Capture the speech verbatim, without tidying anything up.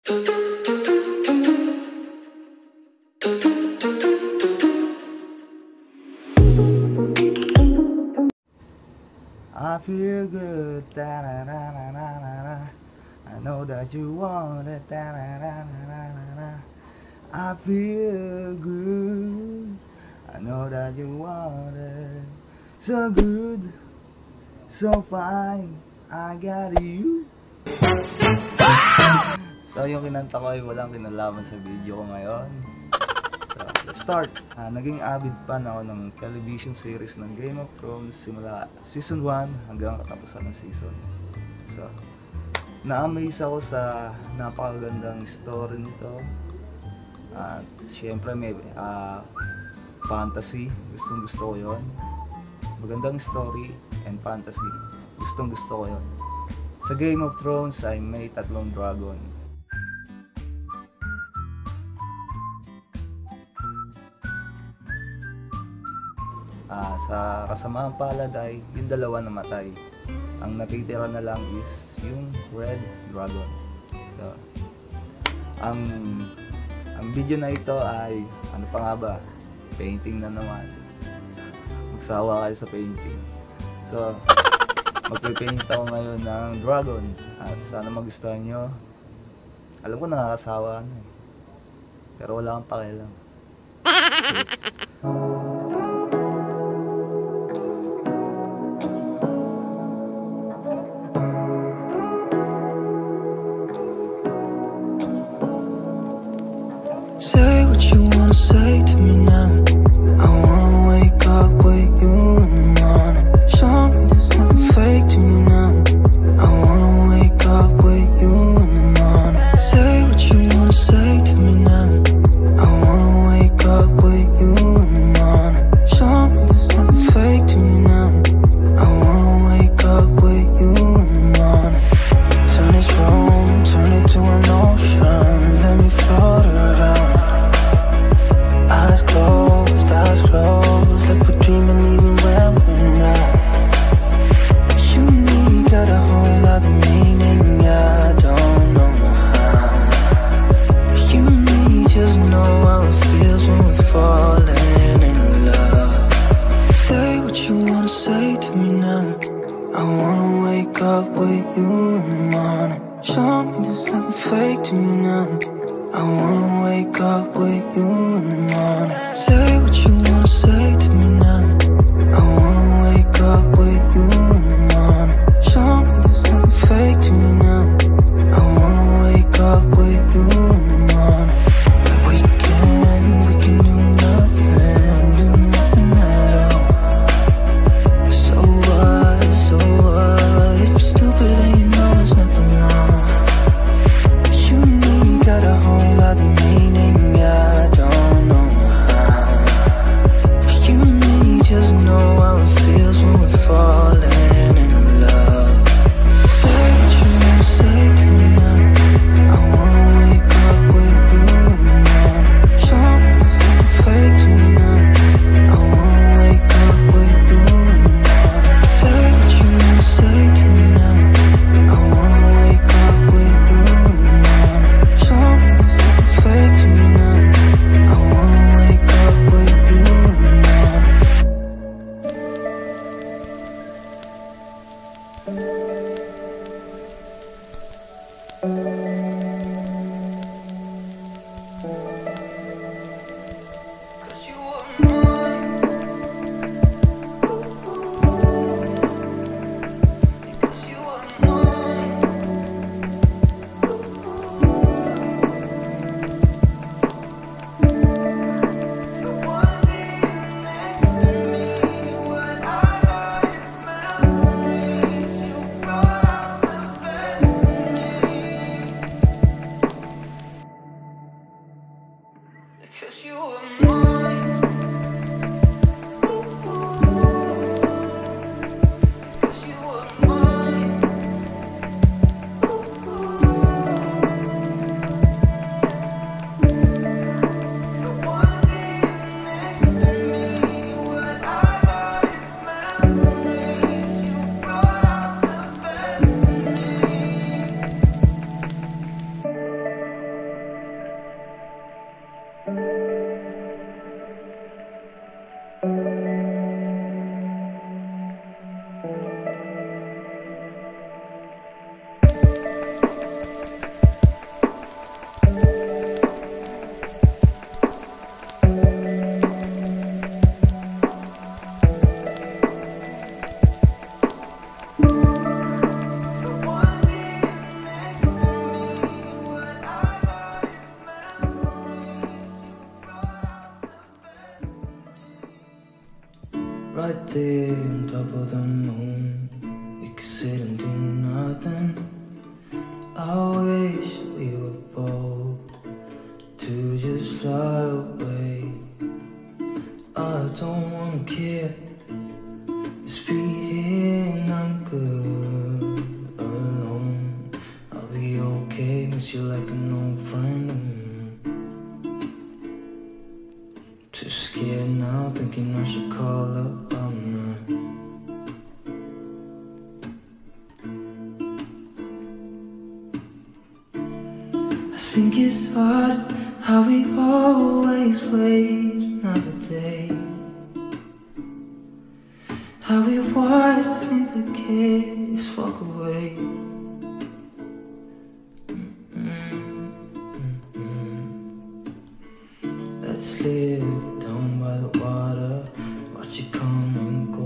I feel good, da da da da da da. I know that you want it, da da da da da da. I feel good, I know that you want it. So good, so fine, I got you. So yung kinanta ko ay walang kinalaman sa video ko ngayon. So let's start. Uh, naging avid fan ako ng television series ng Game of Thrones simula season one hanggang katapusan ng season. So na-amaze ako sa napakagandang story nito. At syempre may uh, fantasy, gustong gusto ko yun. Magandang story and fantasy, gustong gusto ko yun. Sa Game of Thrones ay may tatlong dragon. Uh, sa kasamaang palad ay yung dalawa namatay. Ang natitira na lang is yung red dragon. So ang ang video na ito ay ano pa nga ba? Painting na naman. Magsawa kayo sa painting. So magpe-paint ako ngayon ng dragon at sana magustuhan nyo. Alam ko nakakasawa na eh, pero wala kang pakialam. Yes. Say what you wanna say to me now. I wanna wake up with you in the morning. Show me there's nothing fake to me now. I wanna wake up with you in the morning. Say what you wanna say to me now. I wanna wake up with you in the morning. Show me there's nothing fake to me now. I wanna wake up with you in the morning. Turn this room, turn it to an ocean. Let me float around. Eyes closed, eyes closed, like we're dreaming even when we're not. You and me got a whole other meaning, I don't know how. You and me just know how it feels when we're falling in love. Say what you wanna say to me now. I wanna wake up with you in the morning. Show me there's nothing fake to me now. I wanna wake up with you in the morning. Say what you wanna say to me now. I wanna wake up with you in the morning. Show me there's nothing fake to me now. I wanna wake up with you in the morning. We can, we can do nothing, do nothing at all. So what, so what? If you're stupid then you know there's nothing wrong. You and me got a whole other meaning, I don't know how. You and me right there on top of the moon. We could sit and do nothing. I wish we were bold to just fly away. I don't wanna care, just be here and I'm good alone. I'll be okay, miss you like an old friend. Too scared now, thinking I should call up all night. I think it's hard how we always wait another day, how we watch things that kids walk away. Let's live down by the water, watch it come and go.